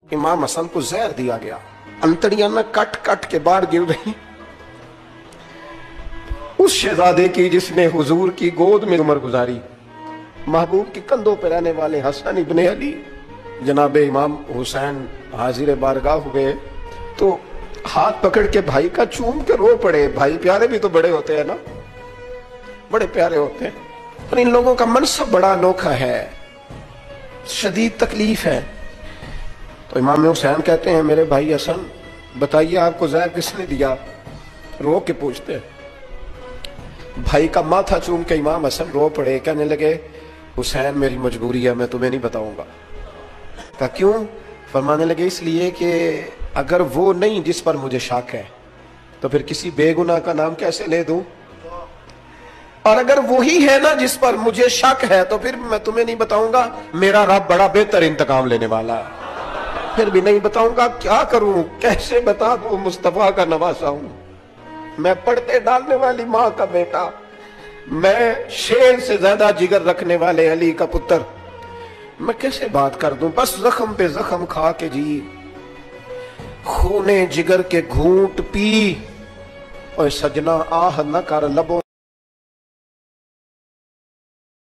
इमाम हसन को जहर दिया गया, अंतड़ियां न कट कट के बाहर गिर रही। उस शहजादे की जिसने हुजूर की गोद में उम्र गुजारी, महबूब के कंधों पर रहने वाले हसन इब्ने अली जनाब इमाम हुसैन हाजिर बारगाह हुए तो हाथ पकड़ के भाई का चूम के रो पड़े। भाई प्यारे भी तो बड़े होते हैं ना, बड़े प्यारे होते हैं, पर इन लोगों का मनसब बड़ा अनोखा है, शदीद तकलीफ है। तो इमाम हुसैन कहते हैं मेरे भाई हसन बताइए आपको जहर किसने दिया? रो के पूछते हैं। भाई का माथा चूम के इमाम हसन रो पड़े, कहने लगे हुसैन मेरी मजबूरी है, मैं तुम्हें नहीं बताऊंगा। कहा क्यों? फरमाने लगे इसलिए कि अगर वो नहीं जिस पर मुझे शक है तो फिर किसी बेगुनाह का नाम कैसे ले दूं, और अगर वही है ना जिस पर मुझे शक है तो फिर मैं तुम्हें नहीं बताऊंगा। मेरा रब बड़ा बेहतर इंतकाम लेने वाला है, फिर भी नहीं बताऊंगा। क्या करूं, कैसे बता दूं? मुस्तफा का नवासा हूं मैं, पढ़ते डालने वाली माँ का बेटा, मैं शेर से ज्यादा जिगर रखने वाले अली का पुत्र, मैं कैसे बात कर दूं? बस जख्म पे जख्म खा के जी, खूने जिगर के घूंट पी, और सजना आह न कर लबों